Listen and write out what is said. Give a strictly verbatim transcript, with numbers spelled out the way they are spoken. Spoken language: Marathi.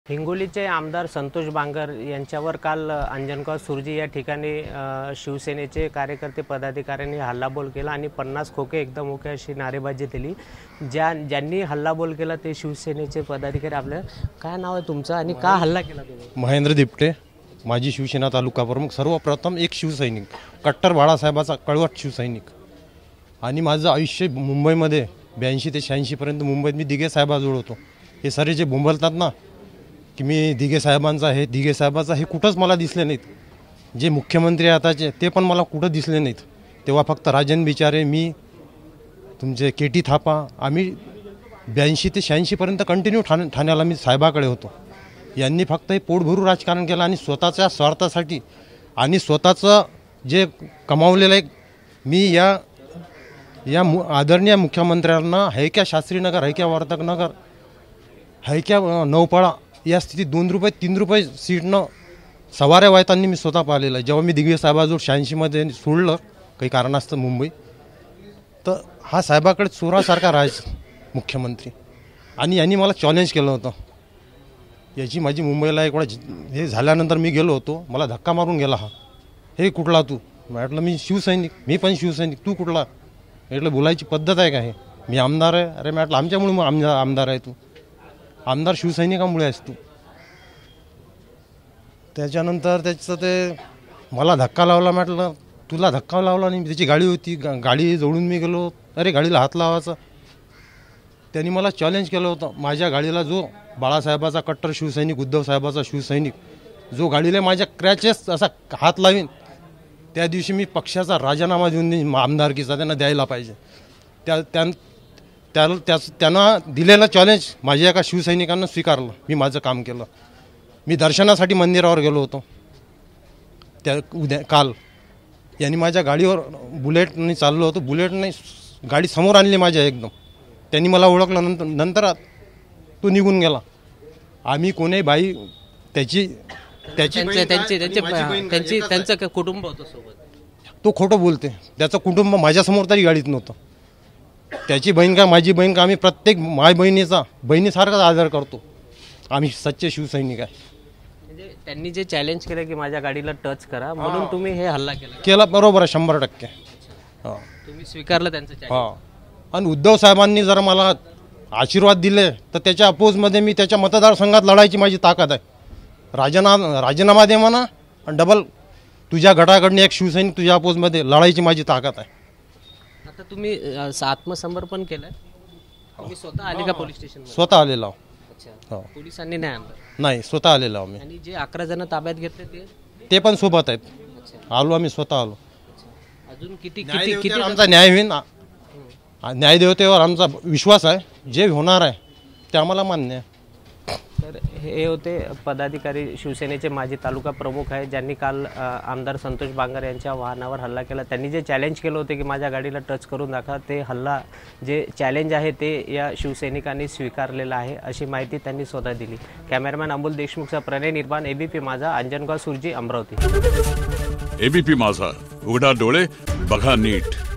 हिंगोलीचे आमदार संतोष बांगर यांच्यावर काल अंजनगाव सुर्जी या ठिकाणी शिवसेनेचे कार्यकर्ते पदाधिकाऱ्यांनी हल्लाबोल केला आणि पन्नास खोके एकदम ओके अशी नारेबाजी दिली। ज्या ज्यांनी हल्लाबोल केला ते शिवसेनेचे पदाधिकारी। आपल्या काय नाव आहे तुमचं आणि का हल्ला केला तुम्ही? महेंद्र दिपटे, माजी शिवसेना तालुका प्रमुख। सर्वप्रथम एक शिवसैनिक, कट्टर बाळासाहेबाचा कळवट शिवसैनिक। आणि माझं आयुष्य मुंबईमध्ये ब्याऐंशी ते शहाऐंशी पर्यंत मुंबईत मी दिघे साहेबाजवळ होतो। हे सारे जे बोंबलतात ना की मी दिघे साहेबांचा आहे दिघे साहेबाचा, हे कुठंच मला दिसले नाहीत। जे मुख्यमंत्री आताचे ते पण मला कुठं दिसले नाहीत। तेव्हा फक्त राजन बिचारे, मी, तुमचे केटी थापा, आम्ही ब्याऐंशी ते शहाऐंशी पर्यंत कंटिन्यू ठाणे ठाण्याला मी साहेबाकडे होतो। यांनी फक्त हे पोटभरू राजकारण केलं आणि स्वतःच्या स्वार्थासाठी आणि स्वतःचं जे कमावलेलं आहे। मी या या आदरणीय मुख्यमंत्र्यांना हैक्या शास्त्रीनगर, हैक्या वर्तकनगर, हैक्या नौपाळा या स्थितीत दोन रुपये तीन रुपये सीटनं सवाऱ्या वाहताना मी स्वतः पाहिलेलं आहे। जेव्हा मी दिघे साहेबाजवळ शहाऐंशीमध्ये सोडलं काही कारणास्तव मुंबई, तर हा साहेबाकडे चोरासारखा राहायचा मुख्यमंत्री। आणि यांनी मला चॅलेंज केलं होतं। याची माझी मुंबईला एक वेळा हे झाल्यानंतर मी गेलो होतो, मला धक्का मारून गेला हा। हे कुठला तू? म्हटलं मी शिवसैनिक, मी पण शिवसैनिक, तू कुठला? म्हटलं बोलायची पद्धत आहे का? हे मी आमदार आहे। अरे म्हटलं आमच्यामुळे मग आमदार आमदार आहे तू, आमदार शिवसैनिकामुळे आहेस तू। त्याच्यानंतर त्याचं ते मला धक्का लावला। म्हटलं तुला धक्का लावला नाही, त्याची गाडी होती, गा गाडी जवळून मी गेलो, अरे गाडीला हात लावायचा। त्यांनी मला चॅलेंज केलं होतं। माझ्या गाडीला जो बाळासाहेबाचा कट्टर शिवसैनिक, उद्धव साहेबाचा शिवसैनिक जो गाडीला माझ्या क्रॅचेस असा हात लावीन, त्या दिवशी मी पक्षाचा राजीनामा देऊन देईन, आमदारकीचा त्यांना द्यायला पाहिजे। त्या त्या त्याच त्यांना दिलेलं चॅलेंज माझ्या एका शिवसैनिकांना स्वीकारलं। मी माझं काम केलं। मी दर्शनासाठी मंदिरावर गेलो होतो त्या उद्या काल। यांनी माझ्या गाडीवर बुलेटने चाललो होतो, बुलेटने गाडी समोर आणली माझ्या एकदम। त्यांनी मला ओळखलं, नंतर नंतर तो निघून गेला। आम्ही कोणी बाई त्याची त्याची त्यांची त्यांचं कुटुंब होतं सोबत, तो खोटं बोलते। त्याचं कुटुंब माझ्यासमोर तरी गाडीत नव्हतं। त्याची बहीण का माझी बहीण का, आम्ही प्रत्येक माय बहिणीचा बहिणीसारखाच आदर करतो। आम्ही सच्चे शिवसैनिक आहे। म्हणजे त्यांनी जे चॅलेंज केलं की माझ्या गाडीला टच करा म्हणून तुम्ही हे हल्ला केला केला बरोबर आहे, शंभर टक्के हां तुम्ही स्वीकारलं त्यांचं चॅलेंज। हां, आणि उद्धव साहेबांनी जर मला आशीर्वाद दिले तर त्याच्या अपोजमध्ये मी त्याच्या मतदारसंघात लढायची माझी ताकद आहे। राजीनामा राजीनामा दे म्हणा आणि डबल तुझ्या गटाकडनं एक शिवसैनिक तुझ्या अपोजमध्ये लढायची माझी ताकद आहे। आता तुम्ही आत्मसमर्पण केलंय, तुम्ही स्वतः आले का पोलीस स्टेशन? स्वतः आलेलो आहो। अच्छा, पोलिसांनी नाही आणलं? नाही, स्वतः आलेलो आहो मी। आणि जे अकरा जण ताब्यात घेतले ते ते पण सोबत आहेत। आलो आम्ही, स्वतः आलो। अजून किती किती किती आमचा न्याय होईल, न्यायदेवतेवर आमचा विश्वास आहे। जे होणार आहे ते आम्हाला मान्य आहे। तर हे होते पदाधिकारी, शिवसेनेचे माजी तालुका प्रमुख आहे, ज्यांनी काल आमदार संतोष बांगर यांच्या वाहनावर हल्ला केला। त्यांनी जे चॅलेंज केलं होते की माझ्या गाडीला टच करून दाखवा, ते हल्ला जे चॅलेंज आहे ते या शिवसैनिकांनी स्वीकारलेलं आहे, अशी माहिती त्यांनी स्वतः दिली। कॅमेरामॅन अमोल देशमुखचा प्रणय निर्माण, एबीपी माझा, अंजनगाव सुर्जी, अमरावती। एबीपी माझा, उघडा डोळे बघा नीट।